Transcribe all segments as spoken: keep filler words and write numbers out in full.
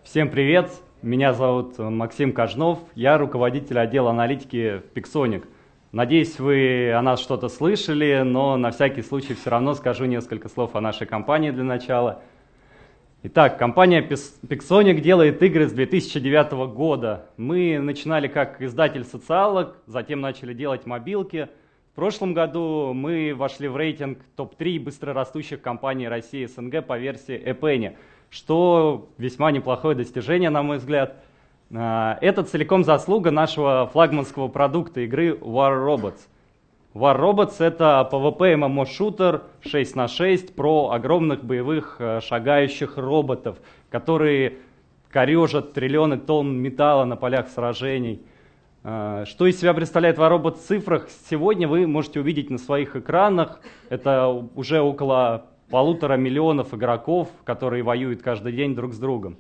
Всем привет, меня зовут Максим Кожнов, я руководитель отдела аналитики в Pixonic. Надеюсь, вы о нас что-то слышали, но на всякий случай все равно скажу несколько слов о нашей компании для начала. Итак, компания Pixonic делает игры с две тысячи девятого года. Мы начинали как издатель социалок, затем начали делать мобилки. В прошлом году мы вошли в рейтинг топ три быстрорастущих компаний России и СНГ по версии App Annie, что весьма неплохое достижение, на мой взгляд. Это целиком заслуга нашего флагманского продукта игры War Robots. War Robots — это пи ви пи эм эм о-шутер шесть на шесть про огромных боевых шагающих роботов, которые корежат триллионы тонн металла на полях сражений. Что из себя представляет War Robots в цифрах, сегодня вы можете увидеть на своих экранах. Это уже около полутора миллионов игроков, которые воюют каждый день друг с другом.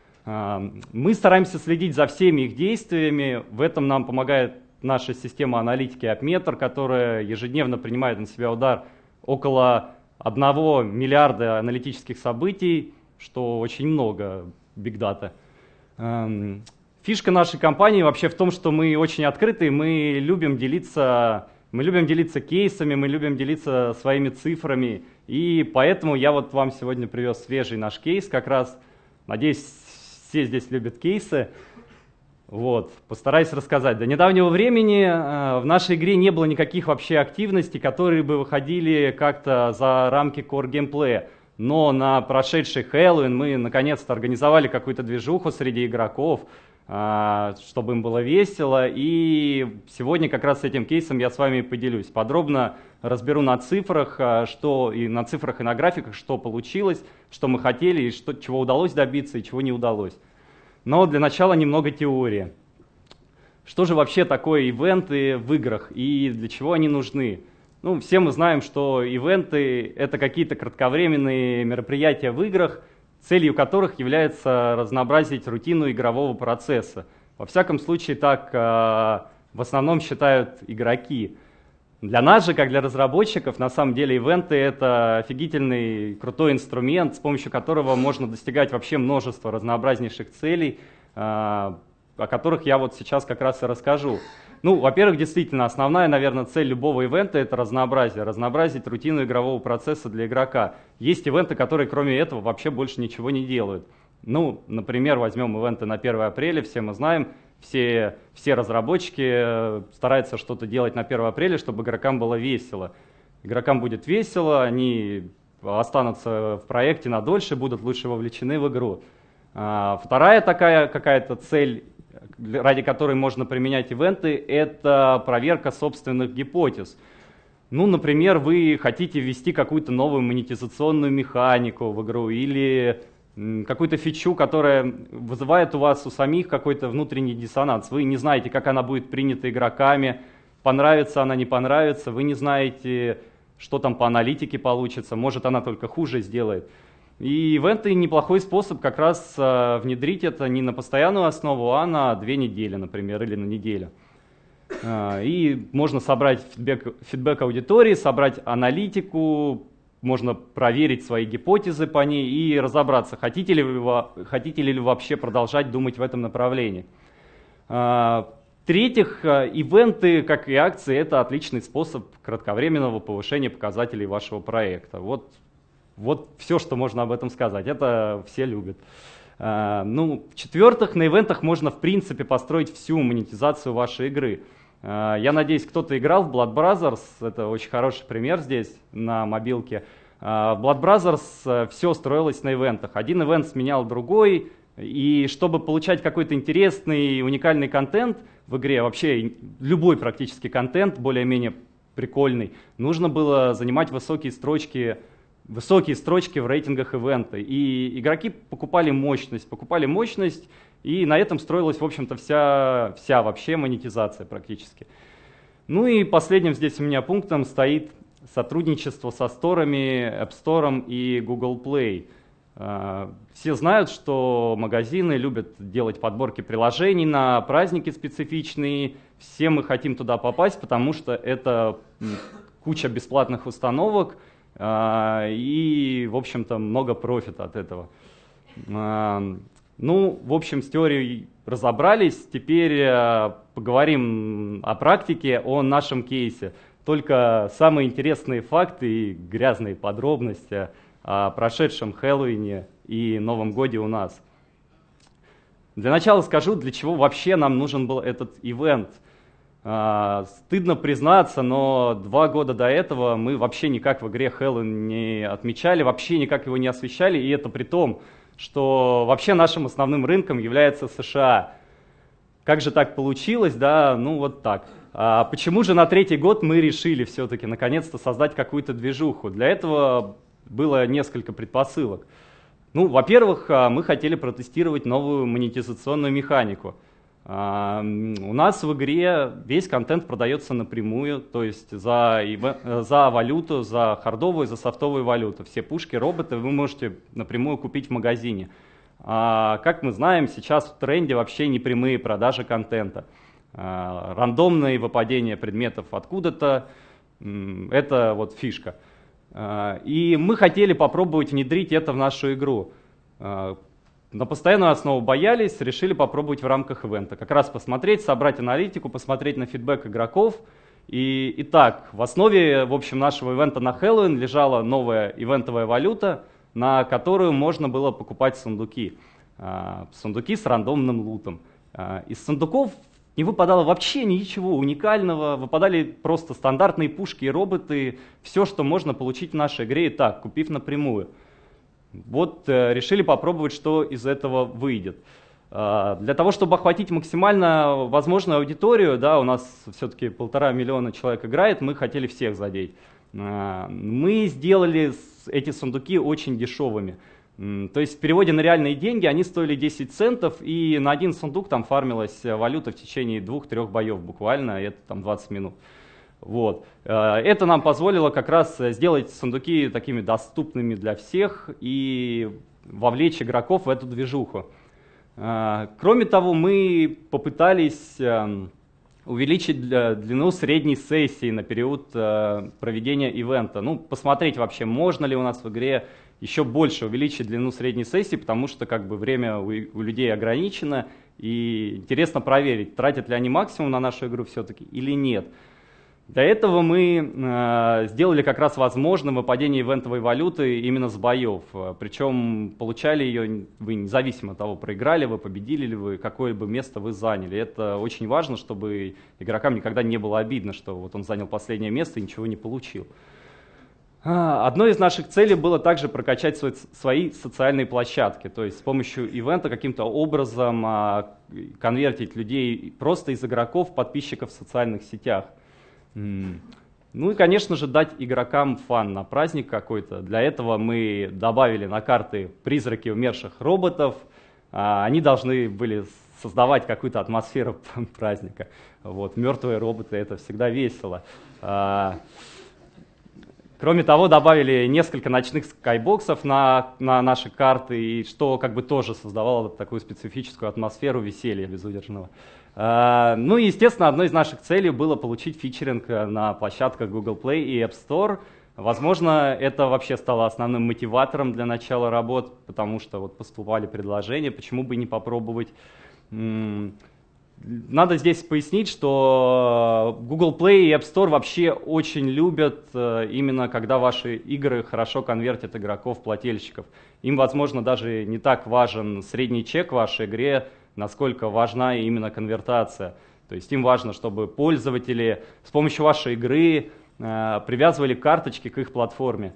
Мы стараемся следить за всеми их действиями. В этом нам помогает наша система аналитики AppMeter, которая ежедневно принимает на себя удар около одного миллиарда аналитических событий, что очень много Big Data. Фишка нашей компании вообще в том, что мы очень открыты, мы любим делиться, мы любим делиться кейсами, мы любим делиться своими цифрами. И поэтому я вот вам сегодня привез свежий наш кейс, как раз, надеюсь, все здесь любят кейсы. Вот, постараюсь рассказать. До недавнего времени э, в нашей игре не было никаких вообще активностей, которые бы выходили как-то за рамки core геймплея. Но на прошедший Хэллоуин мы наконец-то организовали какую-то движуху среди игроков, э, чтобы им было весело. И сегодня как раз с этим кейсом я с вами поделюсь. Подробно разберу на цифрах, э, что и на цифрах и на графиках, что получилось, что мы хотели, и что, чего удалось добиться и чего не удалось. Но для начала немного теории. Что же вообще такое ивенты в играх и для чего они нужны? Ну, все мы знаем, что ивенты — это какие-то кратковременные мероприятия в играх, целью которых является разнообразить рутину игрового процесса. Во всяком случае, так э, в основном считают игроки. Для нас же, как для разработчиков, на самом деле ивенты — это офигительный, крутой инструмент, с помощью которого можно достигать вообще множество разнообразнейших целей, о которых я вот сейчас как раз и расскажу. Ну, во-первых, действительно, основная, наверное, цель любого ивента — это разнообразие, разнообразить рутину игрового процесса для игрока. Есть ивенты, которые кроме этого вообще больше ничего не делают. Ну, например, возьмем ивенты на первое апреля, все мы знаем, Все, все разработчики стараются что-то делать на первое апреля, чтобы игрокам было весело. Игрокам будет весело, они останутся в проекте надольше, будут лучше вовлечены в игру. Вторая такая какая-то цель, ради которой можно применять ивенты, это проверка собственных гипотез. Ну, например, вы хотите ввести какую-то новую монетизационную механику в игру или какую-то фичу, которая вызывает у вас у самих какой-то внутренний диссонанс. Вы не знаете, как она будет принята игроками, понравится она, не понравится, вы не знаете, что там по аналитике получится, может она только хуже сделает. И ивенты неплохой способ как раз внедрить это не на постоянную основу, а на две недели, например, или на неделю. И можно собрать фидбэк, фидбэк аудитории, собрать аналитику, можно проверить свои гипотезы по ней и разобраться, хотите ли вы, хотите ли вы вообще продолжать думать в этом направлении. В-третьих, ивенты, как и акции, это отличный способ кратковременного повышения показателей вашего проекта. Вот, вот все, что можно об этом сказать. Это все любят. Ну, в-четвертых, на ивентах можно в принципе построить всю монетизацию вашей игры. Я надеюсь, кто-то играл в Blood Brothers, это очень хороший пример здесь на мобилке. В Blood Brothers все строилось на ивентах. Один ивент сменял другой, и чтобы получать какой-то интересный, уникальный контент в игре, вообще любой практически контент, более-менее прикольный, нужно было занимать высокие строчки, высокие строчки в рейтингах ивента. И игроки покупали мощность, покупали мощность, и на этом строилась, в общем-то, вся, вся вообще монетизация практически. Ну и последним здесь у меня пунктом стоит сотрудничество со сторами, App Store и Google Play. Все знают, что магазины любят делать подборки приложений на праздники специфичные. Все мы хотим туда попасть, потому что это куча бесплатных установок и, в общем-то, много профита от этого. Ну, в общем, с теорией разобрались, теперь поговорим о практике, о нашем кейсе. Только самые интересные факты и грязные подробности о прошедшем Хэллоуине и Новом Годе у нас. Для начала скажу, для чего вообще нам нужен был этот ивент. Стыдно признаться, но два года до этого мы вообще никак в игре Хэллоуин не отмечали, вообще никак его не освещали, и это при том, что вообще нашим основным рынком является США. Как же так получилось, да, ну вот так. А почему же на третий год мы решили все-таки наконец-то создать какую-то движуху? Для этого было несколько предпосылок. Ну, во-первых, мы хотели протестировать новую монетизационную механику. У нас в игре весь контент продается напрямую, то есть за, за валюту, за хардовую, за софтовую валюту. Все пушки, роботы вы можете напрямую купить в магазине. А, как мы знаем, сейчас в тренде вообще непрямые продажи контента. А, рандомные выпадения предметов откуда-то, это вот фишка. А, и мы хотели попробовать внедрить это в нашу игру. А, На постоянную основу боялись, решили попробовать в рамках ивента. Как раз посмотреть, собрать аналитику, посмотреть на фидбэк игроков. И, итак, в основе, в общем, нашего ивента на Хэллоуин лежала новая ивентовая валюта, на которую можно было покупать сундуки. Сундуки с рандомным лутом. Из сундуков не выпадало вообще ничего уникального, выпадали просто стандартные пушки и роботы, все, что можно получить в нашей игре и так, купив напрямую. Вот э, решили попробовать, что из этого выйдет. Э, для того, чтобы охватить максимально возможную аудиторию, да, у нас все-таки полтора миллиона человек играет, мы хотели всех задеть. Э, мы сделали эти сундуки очень дешевыми. Э, то есть в переводе на реальные деньги они стоили десять центов, и на один сундук там фармилась валюта в течение двух-трех боев буквально, это там двадцать минут. Вот. Это нам позволило как раз сделать сундуки такими доступными для всех и вовлечь игроков в эту движуху. Кроме того, мы попытались увеличить длину средней сессии на период проведения ивента. Ну, посмотреть вообще, можно ли у нас в игре еще больше увеличить длину средней сессии, потому что как бы время у, у людей ограничено, и интересно проверить, тратят ли они максимум на нашу игру все-таки или нет. Для этого мы э, сделали как раз возможным выпадение ивентовой валюты именно с боев. Причем получали ее вы независимо от того, проиграли вы, победили ли вы, какое бы место вы заняли. Это очень важно, чтобы игрокам никогда не было обидно, что вот он занял последнее место и ничего не получил. Одной из наших целей было также прокачать свои, свои социальные площадки, то есть с помощью ивента каким-то образом а, конвертить людей просто из игроков, подписчиков в социальных сетях. Ну и, конечно же, дать игрокам фан на праздник какой-то. Для этого мы добавили на карты призраки умерших роботов. Они должны были создавать какую-то атмосферу праздника. Вот, мертвые роботы — это всегда весело. Кроме того, добавили несколько ночных скайбоксов на, на наши карты, и что как бы тоже создавало такую специфическую атмосферу веселья безудержного. Ну и, естественно, одной из наших целей было получить фичеринг на площадках Google Play и App Store. Возможно, это вообще стало основным мотиватором для начала работ, потому что вот поступали предложения, почему бы не попробовать. Надо здесь пояснить, что Google Play и App Store вообще очень любят именно когда ваши игры хорошо конвертят игроков-плательщиков. Им, возможно, даже не так важен средний чек в вашей игре, насколько важна именно конвертация. То есть им важно, чтобы пользователи с помощью вашей игры э, привязывали карточки к их платформе.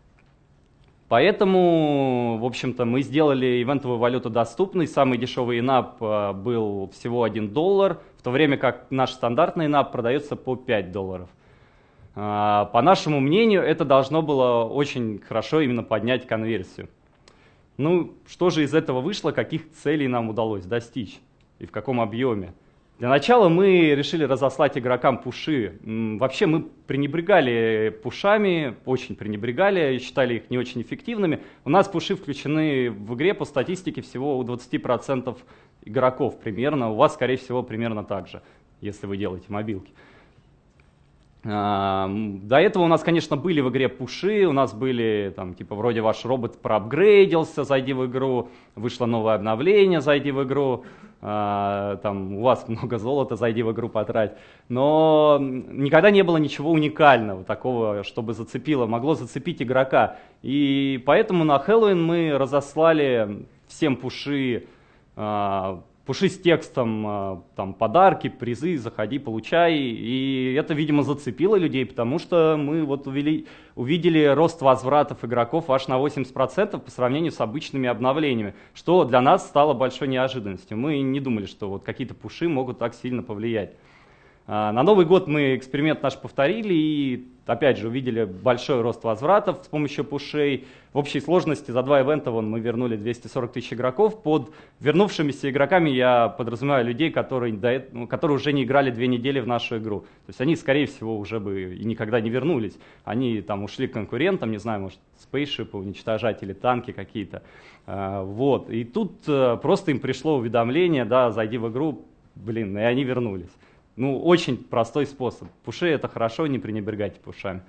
Поэтому, в общем-то, мы сделали ивентовую валюту доступной. Самый дешевый инап э, был всего один доллар, в то время как наш стандартный инап продается по пять долларов. Э, по нашему мнению, это должно было очень хорошо именно поднять конверсию. Ну, что же из этого вышло, каких целей нам удалось достичь и в каком объеме? Для начала мы решили разослать игрокам пуши. Вообще мы пренебрегали пушами, очень пренебрегали, считали их не очень эффективными. У нас пуши включены в игре по статистике всего у двадцати процентов игроков примерно. У вас, скорее всего, примерно так же, если вы делаете мобилки. До этого у нас, конечно, были в игре пуши, у нас были, там, типа, вроде ваш робот проапгрейдился, зайди в игру, вышло новое обновление, зайди в игру, там, у вас много золота, зайди в игру потрать. Но никогда не было ничего уникального, такого, чтобы зацепило, могло зацепить игрока. И поэтому на Хэллоуин мы разослали всем пуши, пуши с текстом, там, подарки, призы, заходи, получай. И это, видимо, зацепило людей, потому что мы вот увели, увидели рост возвратов игроков аж на восемьдесят процентов по сравнению с обычными обновлениями, что для нас стало большой неожиданностью. Мы не думали, что вот какие-то пуши могут так сильно повлиять. На Новый год мы эксперимент наш повторили и, опять же, увидели большой рост возвратов с помощью пушей. В общей сложности за два ивента вон, мы вернули двести сорок тысяч игроков. Под вернувшимися игроками я подразумеваю людей, которые, до этого, которые уже не играли две недели в нашу игру. То есть они, скорее всего, уже бы и никогда не вернулись. Они там ушли к конкурентам, не знаю, может, спейсшипы уничтожать или танки какие-то. Вот. И тут просто им пришло уведомление, да, зайди в игру, блин, и они вернулись. Ну, очень простой способ. Пуши — это хорошо, не пренебрегайте пушами.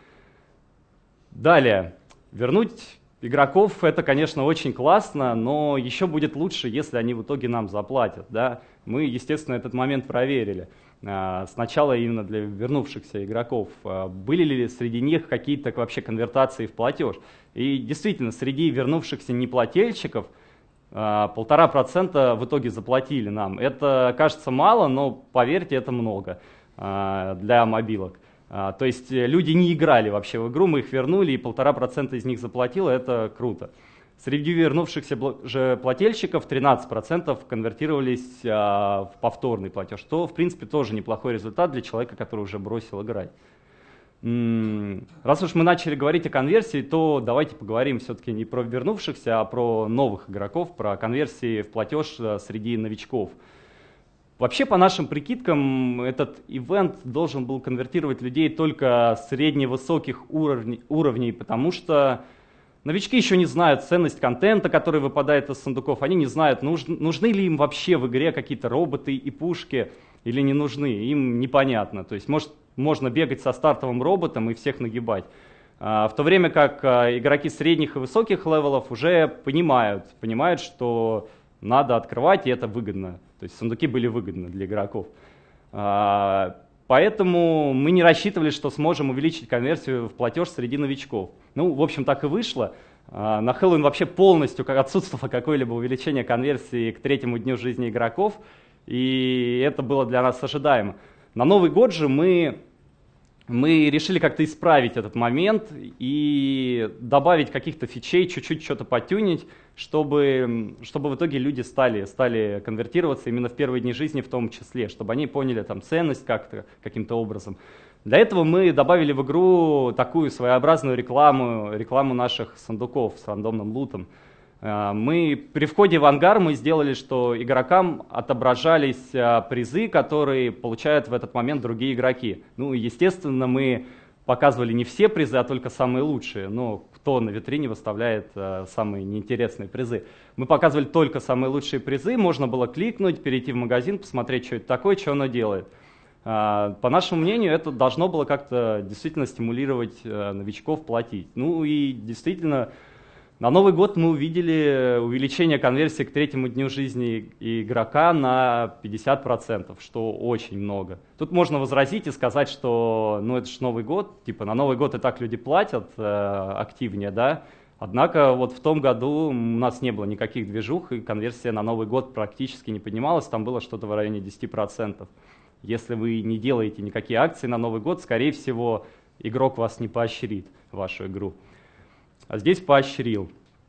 Далее. Вернуть игроков — это, конечно, очень классно, но еще будет лучше, если они в итоге нам заплатят. Да? Мы, естественно, этот момент проверили. Сначала именно для вернувшихся игроков. Были ли среди них какие-то вообще конвертации в платеж? И действительно, среди вернувшихся неплательщиков полтора процента в итоге заплатили нам. Это кажется мало, но поверьте, это много для мобилок. То есть люди не играли вообще в игру, мы их вернули, и полтора процента из них заплатило, это круто. Среди вернувшихся же плательщиков тринадцать процентов конвертировались в повторный платеж, что в принципе тоже неплохой результат для человека, который уже бросил играть. Раз уж мы начали говорить о конверсии, то давайте поговорим все-таки не про вернувшихся, а про новых игроков, про конверсии в платеж среди новичков. Вообще, по нашим прикидкам, этот ивент должен был конвертировать людей только средне-высоких уровней, уровней, потому что новички еще не знают ценность контента, который выпадает из сундуков, они не знают, нужны, нужны ли им вообще в игре какие-то роботы и пушки или не нужны, им непонятно. То есть, может, можно бегать со стартовым роботом и всех нагибать. В то время как игроки средних и высоких левелов уже понимают, понимают, что надо открывать, и это выгодно. То есть сундуки были выгодны для игроков. Поэтому мы не рассчитывали, что сможем увеличить конверсию в платеж среди новичков. Ну, в общем, так и вышло. На Хэллоуин вообще полностью отсутствовало какое-либо увеличение конверсии к третьему дню жизни игроков, и это было для нас ожидаемо. На Новый год же мы, мы решили как-то исправить этот момент и добавить каких-то фичей, чуть-чуть что-то потюнить, чтобы, чтобы в итоге люди стали, стали конвертироваться именно в первые дни жизни в том числе, чтобы они поняли там ценность как-то, каким-то образом. Для этого мы добавили в игру такую своеобразную рекламу, рекламу наших сундуков с рандомным лутом. Мы при входе в ангар мы сделали, что игрокам отображались призы, которые получают в этот момент другие игроки. Ну, естественно, мы показывали не все призы, а только самые лучшие. Но кто на витрине выставляет самые неинтересные призы? Мы показывали только самые лучшие призы, можно было кликнуть, перейти в магазин, посмотреть, что это такое, что оно делает. По нашему мнению, это должно было как-то действительно стимулировать новичков платить. Ну и действительно, на Новый год мы увидели увеличение конверсии к третьему дню жизни игрока на пятьдесят процентов, что очень много. Тут можно возразить и сказать, что ну это же Новый год, типа на Новый год и так люди платят э, активнее, да? Однако вот в том году у нас не было никаких движух, и конверсия на Новый год практически не поднималась, там было что-то в районе десяти процентов. Если вы не делаете никакие акции на Новый год, скорее всего, игрок вас не поощрит, вашу игру. А здесь поощрил.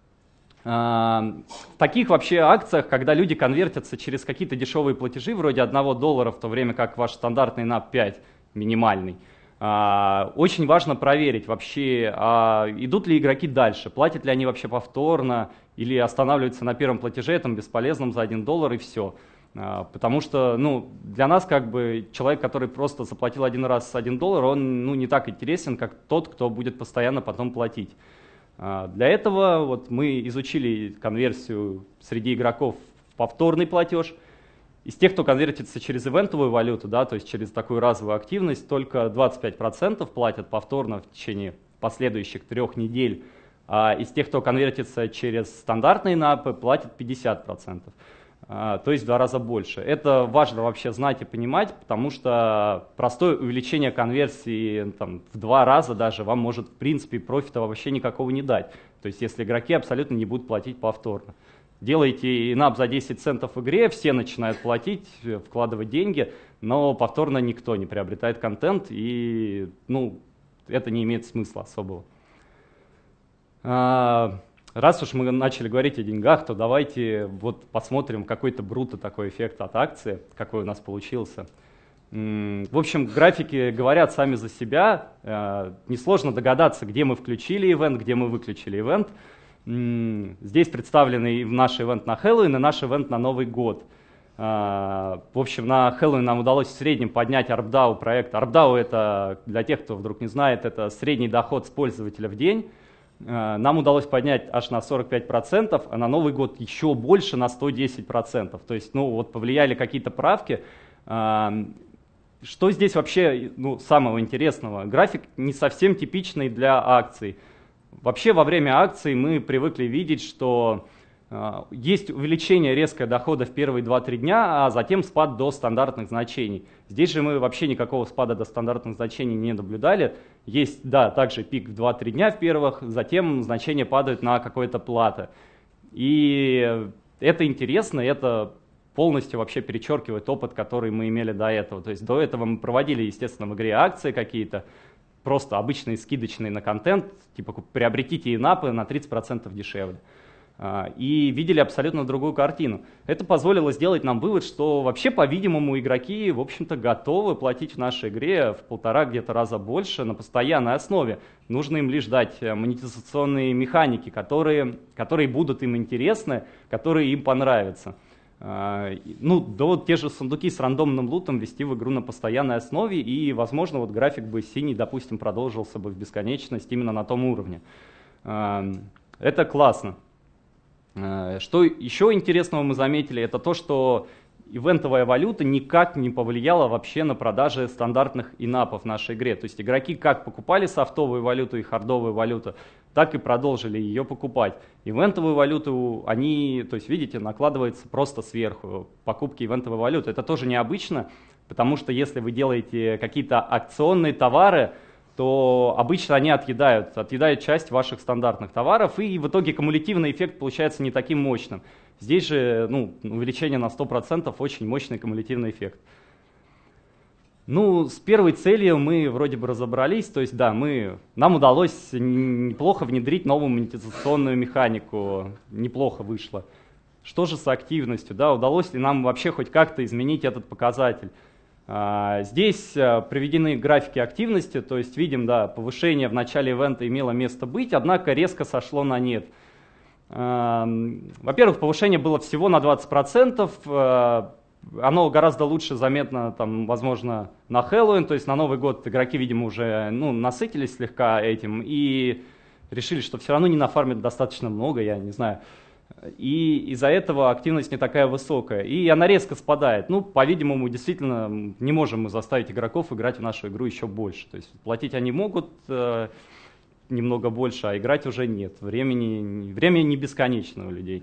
В таких вообще акциях, когда люди конвертятся через какие-то дешевые платежи, вроде одного доллара, в то время как ваш стандартный нап пять, минимальный, очень важно проверить вообще, идут ли игроки дальше, платят ли они вообще повторно, или останавливаются на первом платеже, этом бесполезном за один доллар и все. Потому что ну, для нас как бы человек, который просто заплатил один раз один доллар, он ну, не так интересен, как тот, кто будет постоянно потом платить. Для этого вот мы изучили конверсию среди игроков в повторный платеж из тех, кто конвертится через ивентовую валюту, да, то есть через такую разовую активность, только двадцать пять процентов платят повторно в течение последующих трех недель. А из тех, кто конвертится через стандартные напы, платят пятьдесят процентов. А, то есть в два раза больше. Это важно вообще знать и понимать, потому что простое увеличение конверсии там, в два раза даже вам может в принципе профита вообще никакого не дать. То есть если игроки абсолютно не будут платить повторно. Делаете инап за десять центов в игре, все начинают платить, вкладывать деньги, но повторно никто не приобретает контент, и ну, это не имеет смысла особого. Раз уж мы начали говорить о деньгах, то давайте вот посмотрим какой-то бруто такой эффект от акции, какой у нас получился. В общем, графики говорят сами за себя. Несложно догадаться, где мы включили ивент, где мы выключили ивент. Здесь представлены наш ивент на Хэллоуин и наш ивент на Новый год. В общем, на Хэллоуин нам удалось в среднем поднять ARPDAU проект. ARPDAU — это, для тех, кто вдруг не знает, это средний доход с пользователя в день. Нам удалось поднять аж на сорок пять процентов, а на Новый год еще больше, на сто десять процентов. То есть, ну, вот повлияли какие-то правки. Что здесь вообще ну, самого интересного? График не совсем типичный для акций. Вообще во время акций мы привыкли видеть, что э, есть увеличение резкое дохода в первые два-три дня, а затем спад до стандартных значений. Здесь же мы вообще никакого спада до стандартных значений не наблюдали. Есть, да, также пик в два-три дня в первых, затем значения падают на какое-то плато. И это интересно, это полностью вообще перечеркивает опыт, который мы имели до этого. То есть до этого мы проводили, естественно, в игре акции какие-то, просто обычные скидочные на контент, типа приобретите инапы на тридцать процентов дешевле. И видели абсолютно другую картину. Это позволило сделать нам вывод, что вообще, по-видимому, игроки, в общем-то, готовы платить в нашей игре в полтора где-то раза больше на постоянной основе. Нужно им лишь дать монетизационные механики, которые, которые будут им интересны, которые им понравятся. Ну, да вот те же сундуки с рандомным лутом ввести в игру на постоянной основе, и, возможно, вот график бы синий, допустим, продолжился бы в бесконечность именно на том уровне. Это классно. Что еще интересного мы заметили, это то, что ивентовая валюта никак не повлияла вообще на продажи стандартных инапов в нашей игре. То есть игроки как покупали софтовую валюту и хардовую валюту, так и продолжили ее покупать. Ивентовую валюту они, то есть видите, накладывается просто сверху. Покупки ивентовой валюты. Это тоже необычно, потому что если вы делаете какие-то акционные товары, то обычно они отъедают, отъедают часть ваших стандартных товаров, и в итоге кумулятивный эффект получается не таким мощным. Здесь же ну, увеличение на сто процентов очень мощный кумулятивный эффект. Ну, с первой целью мы вроде бы разобрались, то есть да, мы, нам удалось неплохо внедрить новую монетизационную механику, неплохо вышло. Что же с активностью, да, удалось ли нам вообще хоть как-то изменить этот показатель? Здесь приведены графики активности, то есть видим, да, повышение в начале ивента имело место быть, однако резко сошло на нет. Во-первых, повышение было всего на двадцать процентов, оно гораздо лучше заметно, там, возможно, на Хэллоуин, то есть на Новый год игроки, видимо, уже ну, насытились слегка этим и решили, что все равно не нафармят достаточно много, я не знаю. И из-за этого активность не такая высокая, и она резко спадает. Ну, по-видимому, действительно, не можем мы заставить игроков играть в нашу игру еще больше. То есть платить они могут э, немного больше, а играть уже нет. Времени, время не бесконечно у людей.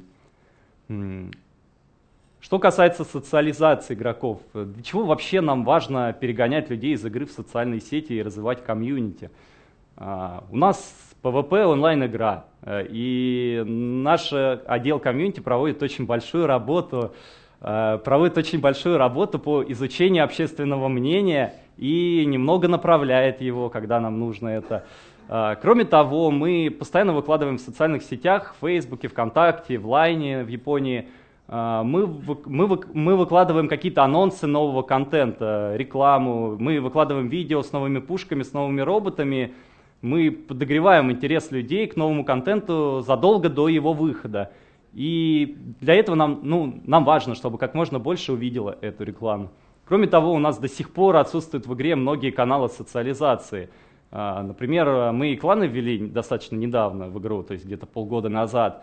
Что касается социализации игроков, для чего вообще нам важно перегонять людей из игры в социальные сети и развивать комьюнити? Uh, у нас PvP онлайн-игра, uh, и наш отдел комьюнити проводит очень большую работу, uh, проводит очень большую работу по изучению общественного мнения и немного направляет его, когда нам нужно это. Uh, кроме того, мы постоянно выкладываем в социальных сетях, в Фейсбуке, ВКонтакте, в Лайне в Японии. Uh, мы, мы, мы выкладываем какие-то анонсы нового контента, рекламу, мы выкладываем видео с новыми пушками, с новыми роботами. Мы подогреваем интерес людей к новому контенту задолго до его выхода. И для этого нам, ну, нам важно, чтобы как можно больше увидело эту рекламу. Кроме того, у нас до сих пор отсутствуют в игре многие каналы социализации. Например, мы и кланы ввели достаточно недавно в игру, то есть где-то полгода назад.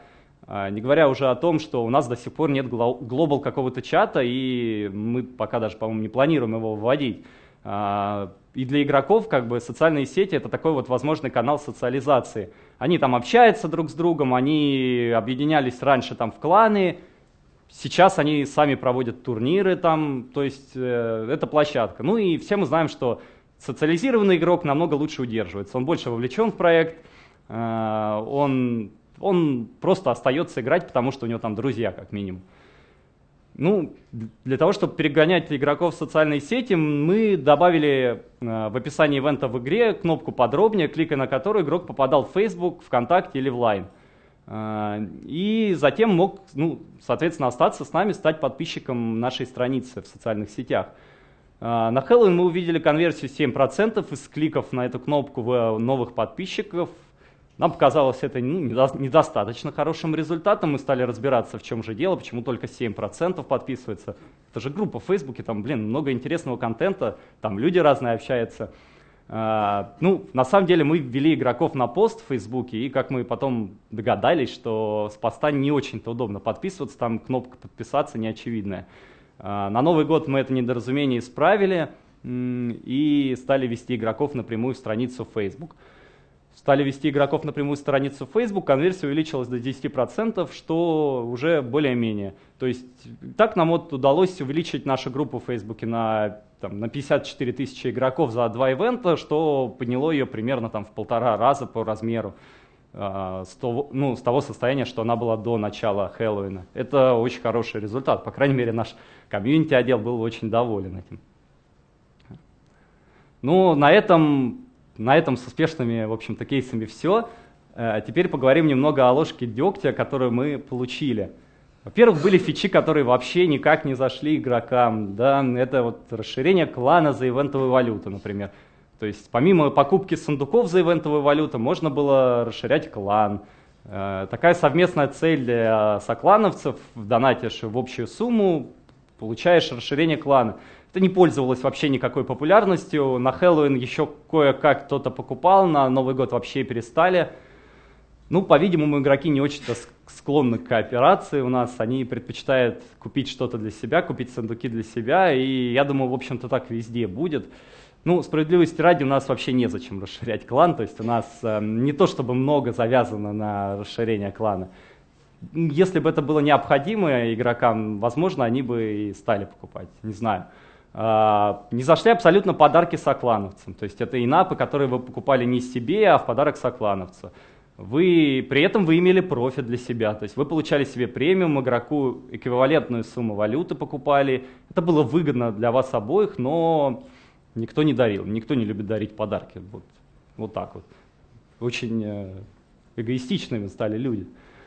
Не говоря уже о том, что у нас до сих пор нет глобал какого-то чата, и мы пока даже, по-моему, не планируем его вводить. И для игроков как бы социальные сети — это такой вот возможный канал социализации. Они там общаются друг с другом, они объединялись раньше там в кланы, сейчас они сами проводят турниры там, то есть э, это площадка. Ну и все мы знаем, что социализированный игрок намного лучше удерживается, он больше вовлечен в проект, э, он, он просто остается играть, потому что у него там друзья как минимум. Ну, для того, чтобы перегонять игроков в социальные сети, мы добавили э, в описании ивента в игре кнопку «Подробнее», кликая на которую игрок попадал в Facebook, ВКонтакте или в Лайн. Э, и затем мог, ну, соответственно, остаться с нами, стать подписчиком нашей страницы в социальных сетях. Э, на Хэллоуин мы увидели конверсию семь процентов из кликов на эту кнопку в новых подписчиков. Нам показалось это ну, недостаточно хорошим результатом, мы стали разбираться, в чем же дело, почему только семь процентов подписывается. Это же группа в Фейсбуке, там, блин, много интересного контента, там люди разные общаются. А, ну, на самом деле мы ввели игроков на пост в Фейсбуке, и как мы потом догадались, что с поста не очень-то удобно подписываться, там кнопка «Подписаться» неочевидная. А, на Новый год мы это недоразумение исправили и стали вести игроков напрямую в страницу в Facebook. Стали вести игроков напрямую в страницу Facebook, конверсия увеличилась до десяти процентов, что уже более-менее. То есть так нам вот удалось увеличить нашу группу в Facebook на, там, на пятьдесят четыре тысячи игроков за два ивента, что подняло ее примерно там, в полтора раза по размеру э, с, того, ну, с того состояния, что она была до начала Хэллоуина. Это очень хороший результат. По крайней мере, наш комьюнити-отдел был очень доволен этим. Ну, на этом... На этом с успешными, в общем-то, кейсами все. Теперь поговорим немного о ложке дегтя, которую мы получили. Во-первых, были фичи, которые вообще никак не зашли игрокам. Да? Это вот расширение клана за ивентовую валюту, например. То есть помимо покупки сундуков за ивентовую валюту, можно было расширять клан. Такая совместная цель для соклановцев: донатишь в общую сумму, получаешь расширение клана. Это не пользовалось вообще никакой популярностью. На Хэллоуин еще кое-как кто-то покупал, на Новый год вообще перестали. Ну, по-видимому, игроки не очень-то склонны к кооперации у нас. Они предпочитают купить что-то для себя, купить сундуки для себя. И я думаю, в общем-то, так везде будет. Ну, справедливости ради, у нас вообще незачем расширять клан. То есть у нас э, не то чтобы много завязано на расширение клана. Если бы это было необходимо игрокам, возможно, они бы и стали покупать. Не знаю. Не зашли абсолютно подарки соклановцам, то есть это инапы, которые вы покупали не себе, а в подарок соклановцу. Вы, при этом вы имели профит для себя, то есть вы получали себе премиум, игроку эквивалентную сумму валюты покупали. Это было выгодно для вас обоих, но никто не дарил, никто не любит дарить подарки. Вот, вот так вот. Очень эгоистичными стали люди.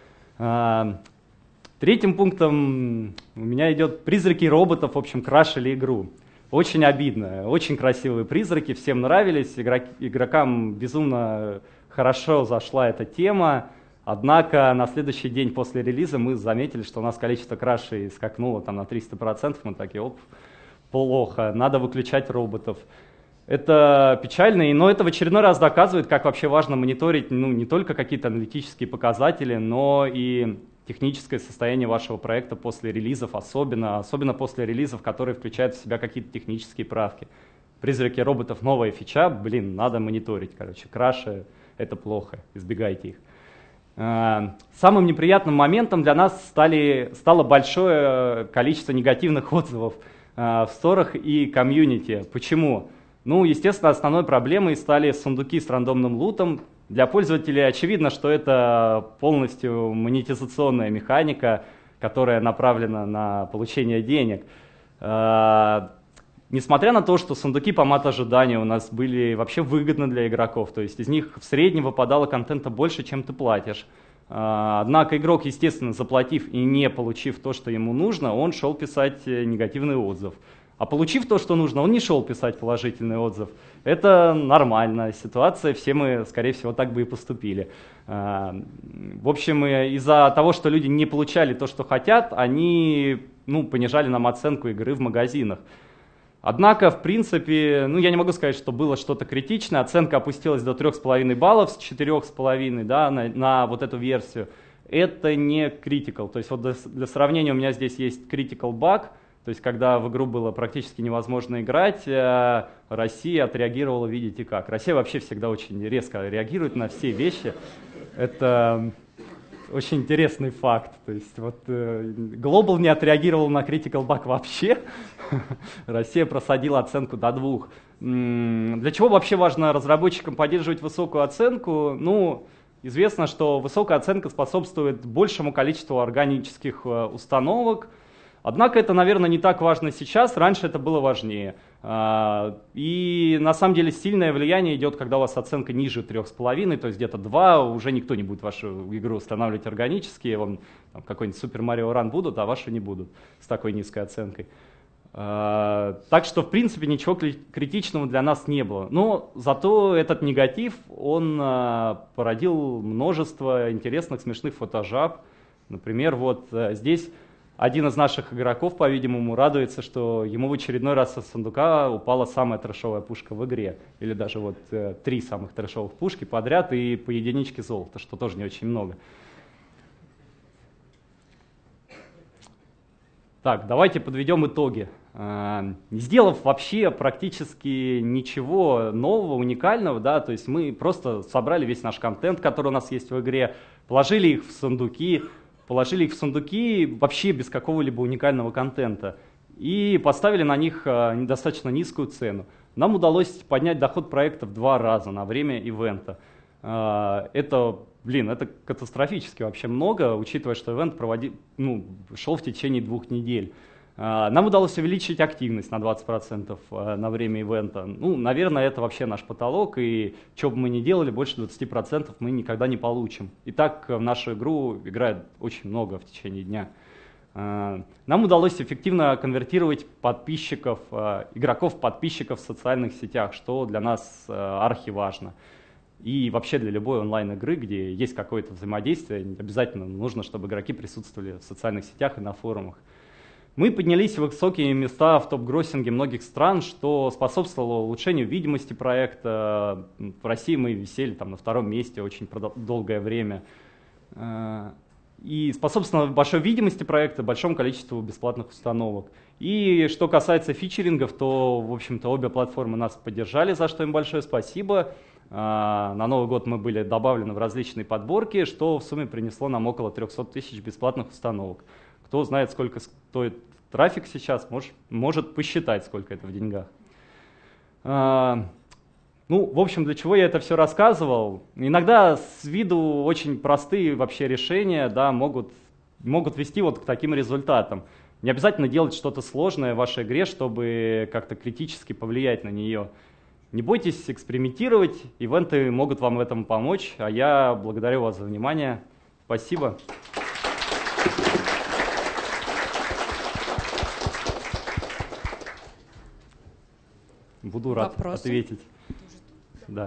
Третьим пунктом у меня идет призраки роботов, в общем, крашили игру. Очень обидно, очень красивые призраки, всем нравились, игрок, игрокам безумно хорошо зашла эта тема. Однако на следующий день после релиза мы заметили, что у нас количество крашей скакнуло там, на триста процентов, мы такие, оп, плохо, надо выключать роботов. Это печально, но это в очередной раз доказывает, как вообще важно мониторить ну, не только какие-то аналитические показатели, но и техническое состояние вашего проекта после релизов, особенно, особенно после релизов, которые включают в себя какие-то технические правки. Призраки роботов — новая фича, блин, надо мониторить, короче, краши — это плохо, избегайте их. Самым неприятным моментом для нас стали, стало большое количество негативных отзывов в сторах и комьюнити. Почему? Ну, естественно, основной проблемой стали сундуки с рандомным лутом. Для пользователей очевидно, что это полностью монетизационная механика, которая направлена на получение денег. Несмотря на то, что сундуки по мат-ожиданию у нас были вообще выгодны для игроков, то есть из них в среднем выпадало контента больше, чем ты платишь. Однако игрок, естественно, заплатив и не получив то, что ему нужно, он шел писать негативный отзыв. А получив то, что нужно, он не шел писать положительный отзыв. Это нормальная ситуация, все мы, скорее всего, так бы и поступили. В общем, из-за того, что люди не получали то, что хотят, они ну, понижали нам оценку игры в магазинах. Однако, в принципе, ну, я не могу сказать, что было что-то критичное. Оценка опустилась до трёх с половиной баллов с четырёх с половиной, да, на, на вот эту версию. это не critical. То есть вот для, для сравнения у меня здесь есть critical bug, то есть когда в игру было практически невозможно играть, Россия отреагировала, видите как. Россия вообще всегда очень резко реагирует на все вещи. Это очень интересный факт. То есть вот Global не отреагировал на critical bug вообще. Россия просадила оценку до двух. Для чего вообще важно разработчикам поддерживать высокую оценку? Ну, известно, что высокая оценка способствует большему количеству органических установок. Однако это, наверное, не так важно сейчас, раньше это было важнее. И на самом деле сильное влияние идет, когда у вас оценка ниже трех с половиной, то есть где-то два, уже никто не будет вашу игру устанавливать органически, вам какой-нибудь Super Mario Run будут, а вашу не будут с такой низкой оценкой. Так что, в принципе, ничего критичного для нас не было. Но зато этот негатив, он породил множество интересных, смешных фотожаб. Например, вот здесь один из наших игроков, по-видимому, радуется, что ему в очередной раз со сундука упала самая трэшовая пушка в игре. Или даже вот э, три самых трэшовых пушки подряд и по единичке золота, что тоже не очень много. Так, давайте подведем итоги. Э, не сделав вообще практически ничего нового, уникального, да, то есть мы просто собрали весь наш контент, который у нас есть в игре, положили их в сундуки, положили их в сундуки вообще без какого-либо уникального контента и поставили на них достаточно низкую цену. Нам удалось поднять доход проекта в два раза на время ивента. Это, блин, это катастрофически вообще много, учитывая, что ивент проводи, ну, шел в течение двух недель. Нам удалось увеличить активность на двадцать процентов на время ивента. Ну, наверное, это вообще наш потолок, и что бы мы ни делали, больше двадцати процентов мы никогда не получим. И так в нашу игру играет очень много в течение дня. Нам удалось эффективно конвертировать подписчиков, игроков-подписчиков в социальных сетях, что для нас архиважно. И вообще для любой онлайн-игры, где есть какое-то взаимодействие, обязательно нужно, чтобы игроки присутствовали в социальных сетях и на форумах. Мы поднялись в высокие места в топ-гроссинге многих стран, что способствовало улучшению видимости проекта. В России мы висели там на втором месте очень долгое время. И способствовало большой видимости проекта, большому количеству бесплатных установок. И что касается фичерингов, то, в общем-то, обе платформы нас поддержали, за что им большое спасибо. На Новый год мы были добавлены в различные подборки, что в сумме принесло нам около трёхсот тысяч бесплатных установок. Кто знает, сколько стоит трафик сейчас, может, может посчитать, сколько это в деньгах. А, ну, в общем, для чего я это все рассказывал? Иногда с виду очень простые вообще решения, да, могут, могут вести вот к таким результатам. Не обязательно делать что-то сложное в вашей игре, чтобы как-то критически повлиять на нее. Не бойтесь экспериментировать, ивенты могут вам в этом помочь, а я благодарю вас за внимание. Спасибо. Буду рад Вопросы? ответить. Да.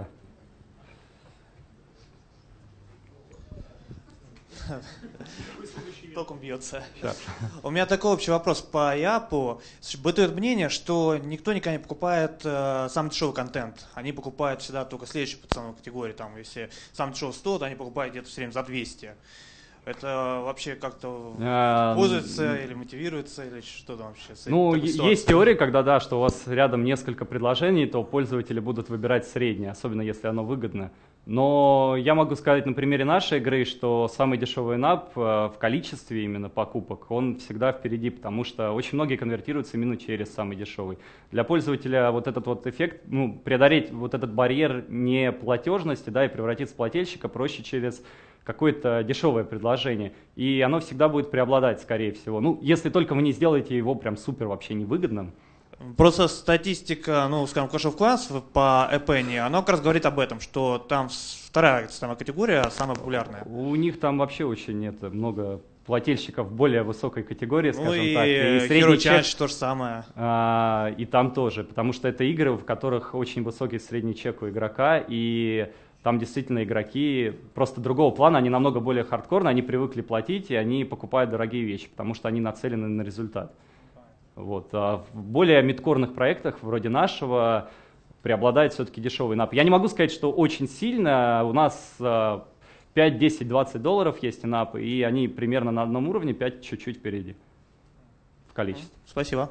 Током бьется. Да. У меня такой общий вопрос по Япу. Бытует мнение, что никто никогда не покупает э, самый дешевый контент. Они покупают всегда только следующую ценовую категорию. Там, если самый дешевый сто, то они покупают где-то все время за двести. Это вообще как-то а, пользуется или мотивируется, или что там вообще? Ну, есть теория, когда да, что у вас рядом несколько предложений, то пользователи будут выбирать среднее, особенно если оно выгодно. Но я могу сказать на примере нашей игры, что самый дешевый инап в количестве именно покупок, он всегда впереди, потому что очень многие конвертируются именно через самый дешевый. Для пользователя вот этот вот эффект, ну, преодолеть вот этот барьер неплатежности, да, и превратиться в плательщика проще через какое-то дешевое предложение, и оно всегда будет преобладать, скорее всего. Ну, если только вы не сделаете его прям супер вообще невыгодным. Просто статистика, ну, скажем, Clash of Clans по Эпене, она как раз говорит об этом, что там вторая самая категория, самая популярная. У них там вообще очень нет, много плательщиков более высокой категории, скажем ну и так. И средний чек то же самое. А, и там тоже, потому что это игры, в которых очень высокий средний чек у игрока, и там действительно игроки просто другого плана, они намного более хардкорные, они привыкли платить, и они покупают дорогие вещи, потому что они нацелены на результат. Вот. А в более мидкорных проектах, вроде нашего, преобладает все-таки дешевый нап. Я не могу сказать, что очень сильно. У нас пять, десять, двадцать долларов есть инапы, и они примерно на одном уровне, пять чуть-чуть впереди в количестве. Спасибо.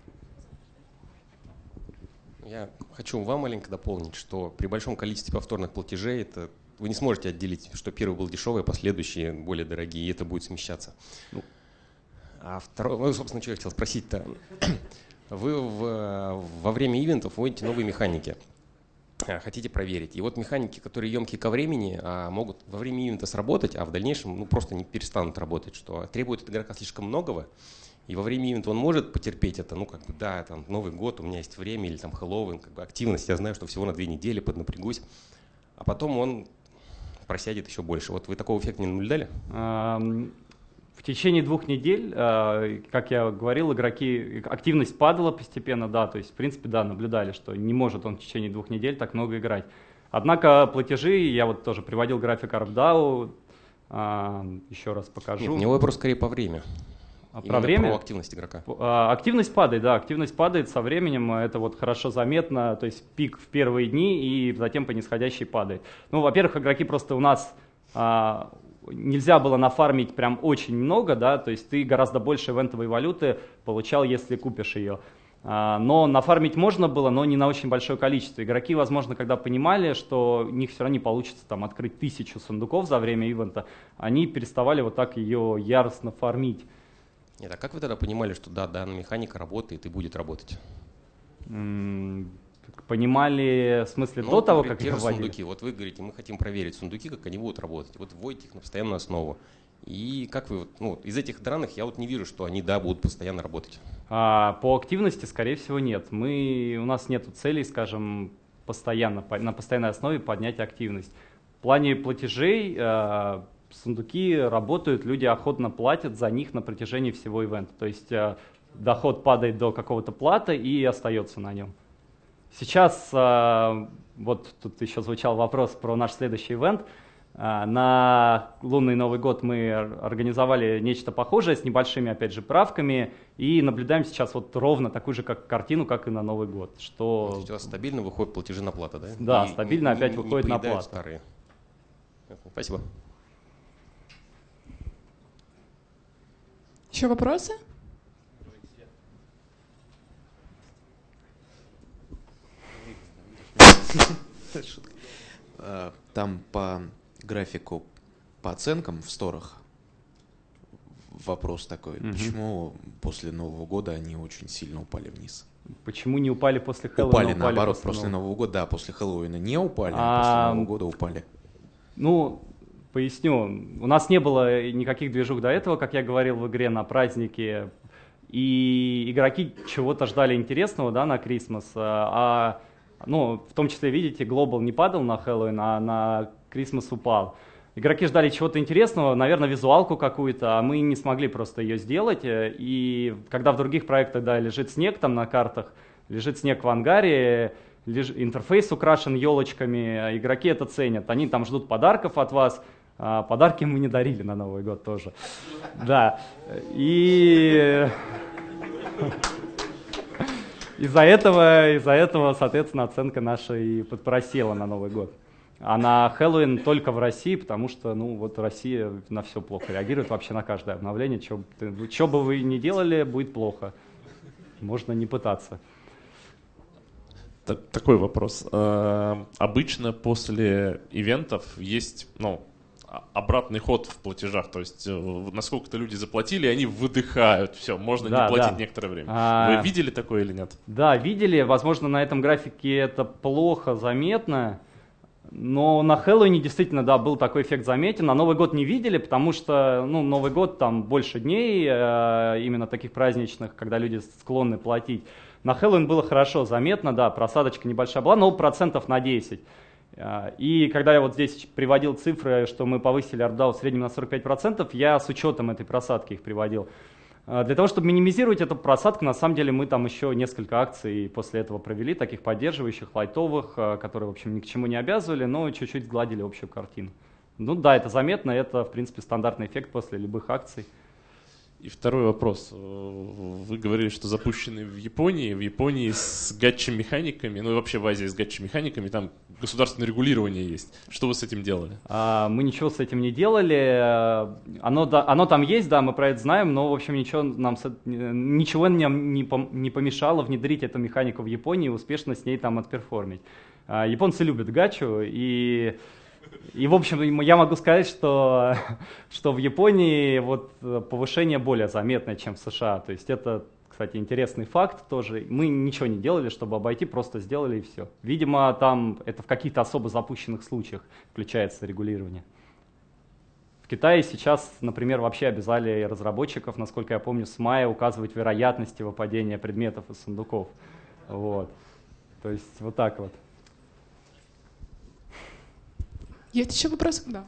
Я хочу вам маленько дополнить, что при большом количестве повторных платежей это вы не сможете отделить, что первый был дешевый, а последующие более дорогие, и это будет смещаться. Ну, а второе, ну, собственно, что я хотел спросить-то. Вы в, во время ивентов вводите новые механики, хотите проверить. И вот механики, которые емкие ко времени, а могут во время ивента сработать, а в дальнейшем ну, просто не перестанут работать, что требует от игрока слишком многого. И во время ивента он может потерпеть это, ну как бы да, там Новый год, у меня есть время, или там Хэллоуин, как бы активность, я знаю, что всего на две недели, поднапрягусь, а потом он просядет еще больше. Вот вы такого эффекта не наблюдали? В течение двух недель, как я говорил, игроки, активность падала постепенно, да, то есть в принципе, да, наблюдали, что не может он в течение двух недель так много играть. Однако платежи, я вот тоже приводил график ARPDAO, еще раз покажу. Нет, у него вопрос скорее по времени. А про время? Про активность игрока. Активность падает, да, активность падает со временем, это вот хорошо заметно, то есть пик в первые дни и затем по нисходящей падает. Ну, во-первых, игроки просто у нас а, нельзя было нафармить прям очень много, да, то есть ты гораздо больше ивентовой валюты получал, если купишь ее. А, но нафармить можно было, но не на очень большое количество. Игроки, возможно, когда понимали, что у них все равно не получится там открыть тысячу сундуков за время ивента, они переставали вот так ее яростно фармить. Нет, а как вы тогда понимали, что да, данная механика работает и будет работать? Понимали в смысле ну, до вот, того, например, как те их же вводили? сундуки. Вот вы говорите, мы хотим проверить сундуки, как они будут работать. Вот вводите их на постоянную основу. И как вы, ну, из этих данных я вот не вижу, что они, да, будут постоянно работать. А, по активности, скорее всего, нет. Мы, у нас нет целей, скажем, постоянно, на постоянной основе поднять активность. В плане платежей а, сундуки работают, люди охотно платят за них на протяжении всего ивента. То есть а, доход падает до какого-то плата и остается на нем. Сейчас, а, вот тут еще звучал вопрос про наш следующий ивент. На лунный Новый год мы организовали нечто похожее с небольшими, опять же, правками и наблюдаем сейчас вот ровно такую же как картину, как и на Новый год. Что... То есть у вас стабильно выходит платежи на плату, да? Да, и стабильно не, опять не, выходит не на плату. Старые. Спасибо. Еще вопросы? Там по графику, по оценкам в сторах вопрос такой, угу. Почему после Нового года они очень сильно упали вниз? Почему не упали после Хэллоуина? Упали, упали наоборот, после, после Нового года, да, после Хэллоуина не упали, а, а после Нового года упали. Ну, поясню, у нас не было никаких движух до этого, как я говорил в игре на празднике, и игроки чего-то ждали интересного, да, на Крисмас, а ну, в том числе, видите, Global не падал на Хэллоуин, а на Крисмас упал. Игроки ждали чего-то интересного, наверное, визуалку какую-то, а мы не смогли просто ее сделать. И когда в других проектах, да, лежит снег там на картах, лежит снег в ангаре, леж... интерфейс украшен елочками, игроки это ценят. Они там ждут подарков от вас, а подарки мы не дарили на Новый год тоже. Да, и... Из-за этого, из-за этого, соответственно, оценка наша и подпросела на Новый год. А на Хэллоуин только в России, потому что, ну, вот Россия на все плохо реагирует, вообще на каждое обновление. Что бы вы ни делали, будет плохо. Можно не пытаться. Такой вопрос. Обычно после ивентов есть, ну, обратный ход в платежах, то есть насколько-то люди заплатили, и они выдыхают, все, можно да, не платить да. некоторое время. А... Вы видели такое или нет? Да, видели, возможно, на этом графике это плохо заметно, но на Хэллоуине действительно, да, был такой эффект заметен. На Новый год не видели, потому что, ну, Новый год там больше дней, э, именно таких праздничных, когда люди склонны платить. На Хэллоуин было хорошо заметно, да, просадочка небольшая была, но процентов на десять. И когда я вот здесь приводил цифры, что мы повысили ARPDAO в среднем на сорок пять процентов, я с учетом этой просадки их приводил. Для того, чтобы минимизировать эту просадку, на самом деле мы там еще несколько акций после этого провели, таких поддерживающих, лайтовых, которые, в общем, ни к чему не обязывали, но чуть-чуть сгладили общую картину. Ну да, это заметно, это, в принципе, стандартный эффект после любых акций. И второй вопрос. В вы говорили, что запущены в Японии. В Японии с гатча-механиками, ну и вообще в Азии с гатча-механиками, там государственное регулирование есть. Что вы с этим делали? А, мы ничего с этим не делали. Оно, да, оно там есть, да, мы про это знаем, но, в общем, ничего, нам, ничего нам не, не помешало внедрить эту механику в Японии и успешно с ней там отперформить. А, японцы любят гатчу, и... И, в общем, я могу сказать, что, что в Японии вот повышение более заметное, чем в США. То есть это, кстати, интересный факт тоже. Мы ничего не делали, чтобы обойти, просто сделали и все. Видимо, там это в каких-то особо запущенных случаях включается регулирование. В Китае сейчас, например, вообще обязали разработчиков, насколько я помню, с мая указывать вероятности выпадения предметов из сундуков. Вот. То есть вот так вот. Есть еще вопросы? Да.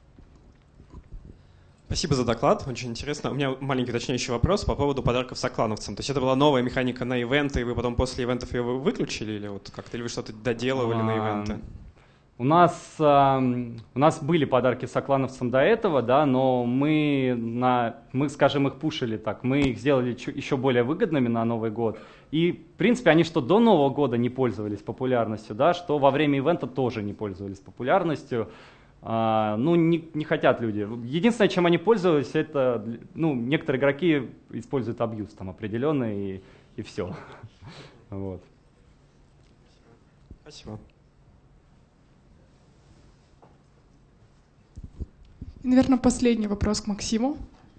Спасибо за доклад, очень интересно. У меня маленький уточняющий вопрос по поводу подарков соклановцам. То есть это была новая механика на ивенты, и вы потом после ивентов ее выключили, или вот как-то, или вы что-то доделывали а, на ивенты? У нас, а, у нас были подарки соклановцам до этого, да, но мы, на, мы, скажем, их пушили так, мы их сделали еще более выгодными на Новый год. И, в принципе, они что до Нового года не пользовались популярностью, да, что во время ивента тоже не пользовались популярностью. А, ну, не, не хотят люди. Единственное, чем они пользовались, это, ну, некоторые игроки используют абьюз там определенный, и, и все. Вот. Спасибо. И, наверное, последний вопрос к Максиму.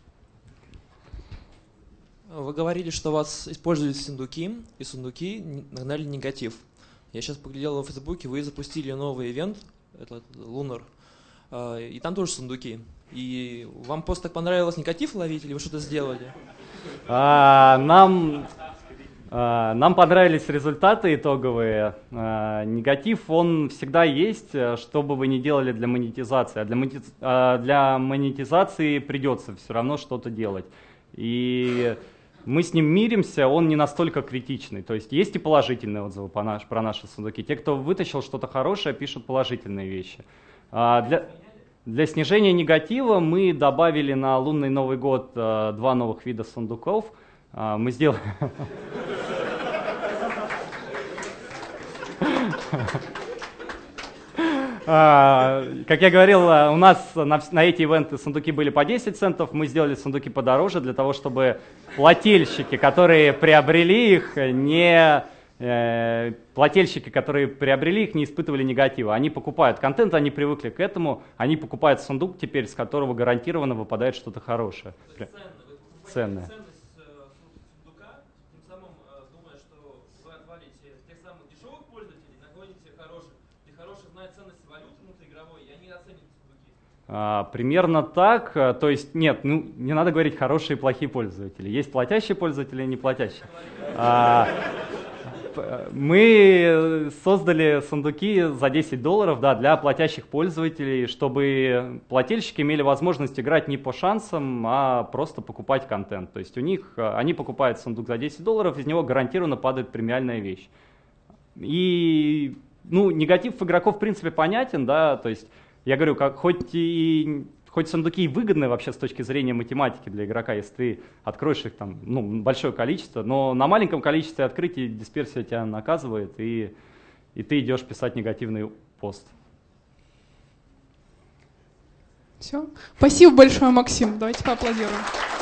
Вы говорили, что у вас используют сундуки, и сундуки нагнали негатив. Я сейчас поглядел в Фейсбуке, вы запустили новый ивент, этот Lunar, и там тоже сундуки. И вам просто так понравилось негатив ловить, или вы что-то сделали? А, нам, а, нам понравились результаты итоговые. А, негатив, он всегда есть, что бы вы ни делали для монетизации. А для, монетиз... а для монетизации придется все равно что-то делать. И мы с ним миримся, он не настолько критичный. То есть есть и положительные отзывы по наш, про наши сундуки. Те, кто вытащил что-то хорошее, пишут положительные вещи. А для, для снижения негатива мы добавили на лунный Новый год а, два новых вида сундуков. А, мы сделали... Uh, как я говорил, у нас на, на эти ивенты сундуки были по десять центов, мы сделали сундуки подороже для того, чтобы плательщики, которые приобрели их, не, э, плательщики, которые приобрели их, не испытывали негатива. Они покупают контент, они привыкли к этому, они покупают сундук теперь, с которого гарантированно выпадает что-то хорошее. Ценное. А, примерно так, то есть нет, ну не надо говорить хорошие и плохие пользователи. Есть платящие пользователи и не платящие. А, мы создали сундуки за десять долларов, да, для платящих пользователей, чтобы плательщики имели возможность играть не по шансам, а просто покупать контент. То есть у них, они покупают сундук за десять долларов, из него гарантированно падает премиальная вещь. И ну, негатив игроков в принципе понятен, да, то есть я говорю, как, хоть, и, хоть сундуки и выгодны вообще с точки зрения математики для игрока, если ты откроешь их там, ну, большое количество, но на маленьком количестве открытий дисперсия тебя наказывает, и, и ты идешь писать негативный пост. Все. Спасибо большое, Максим. Давайте поаплодируем.